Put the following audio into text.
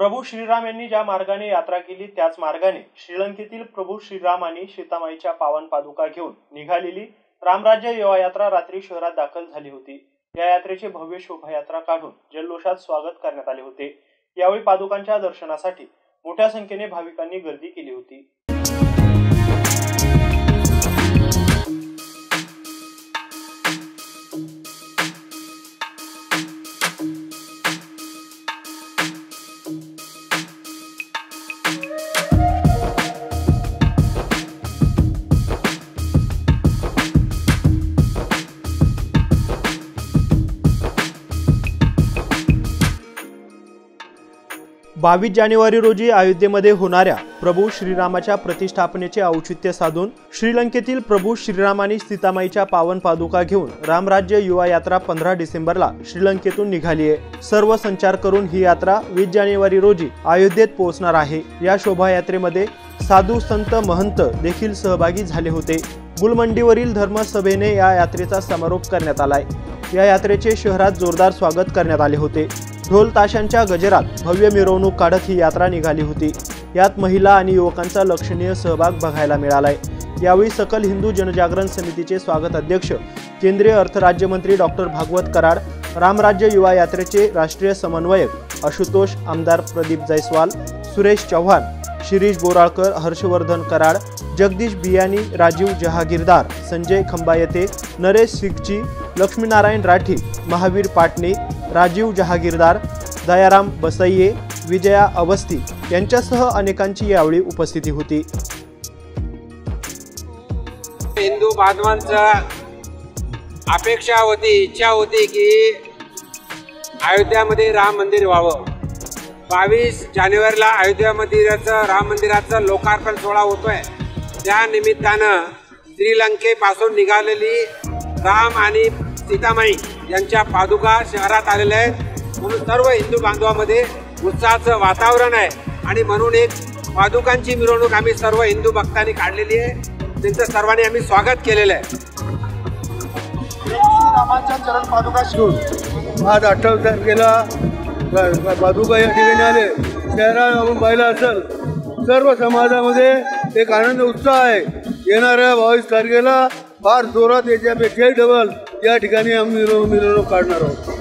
प्रभू श्रीराम यांनी ज्या मार्गाने यात्रा केली त्याच मार्गाने श्रीलंकेतील प्रभू श्रीराम आणि सीतामाईच्या पावन पादुका घेऊन निघालेली रामराज्य युवा यात्रा रात्री शहरात दाखल झाली होती। या यात्रेचे भव्य शोभायात्रा काढून जल्लोषात स्वागत करण्यात आले होते। यावेळी पादुकांच्या दर्शनासाठी मोठ्या संख्येने भाविकांनी गर्दी केली होती। बावीस जानेवारी रोजी अयोध्येमध्ये होणाऱ्या प्रभू श्रीरामाच्या प्रतिष्ठापनेचे औचित्य साधून श्रीलंकेतील प्रभू श्रीराम आणि सीतामाईच्या पावन पादुका घेऊन रामराज्य युवा यात्रा 15 डिसेंबरला श्रीलंकेतून निघाली आहे। सर्व संचार करून ही यात्रा 20 जानेवारी रोजी अयोध्येत पोहोचणार आहे। या शोभायात्रेमध्ये साधू संत महंत देखील सहभागी झाले होते। गुलमंडीवरील धर्मसभेने या यात्रेचा समारोप करण्यात आलाय। या यात्रेचे शहरात जोरदार स्वागत करण्यात आले होते। ढोल ताशांच्या गजरात भव्य मिरवणूक काढत ही यात्रा निघाली होती। यात महिला आणि युवकांचा लक्षणीय सहभाग बघायला मिळालाय। यावेळी सकल हिंदू जनजागरण समितीचे स्वागत अध्यक्ष केंद्रीय अर्थ राज्यमंत्री डॉक्टर भागवत कराड, रामराज्य युवा यात्रेचे राष्ट्रीय समन्वयक आशुतोष, आमदार प्रदीप जयस्वाल, सुरेश चव्हाण, शिरीष बोराळकर, हर्षवर्धन कराड, जगदीश बियानी, राजीव जहागीरदार, संजय खंबायते, नरेश सिगची, लक्ष्मीनारायण राठी, महावीर पाटणे, राजीव जहागीरदार, दयाराम बसैये, विजया अवस्थी यांच्यासह अनेकांची यावेळी उपस्थिती होती। हिंदू बांधवांचा अपेक्षा होती, इच्छा होती की अयोध्यामध्ये राम मंदिर व्हावं। 22 जानेवारीला अयोध्यामध्ये राम मंदिराचं लोकार्पण सोहळा होतोय। त्या निमित्तानं श्रीलंकेपासून निघालेली राम आणि सीतामाई यांच्या पादुका शहरात आलेल्या आहेत। म्हणून सर्व हिंदू बांधवांमध्ये उत्साहाचं वातावरण आहे आणि म्हणून एक पादुकांची मिरवणूक आम्ही सर्व हिंदू भक्तांनी काढलेली आहे। त्यांचं सर्वांनी आम्ही स्वागत केलेलं आहे। रामाच्या चरण पादुका घेऊन आज 28 तारखेला पादुका या ठिकाणी आले। शहरात आपण पाहिलं असेल सर्व समाजामध्ये एक आनंद उत्साह आहे। येणाऱ्या 22 तारखेला फार जोरात याच्यापेक्षा डबल या ठिकाणी आम्ही मिरवणूक काढणार आहोत।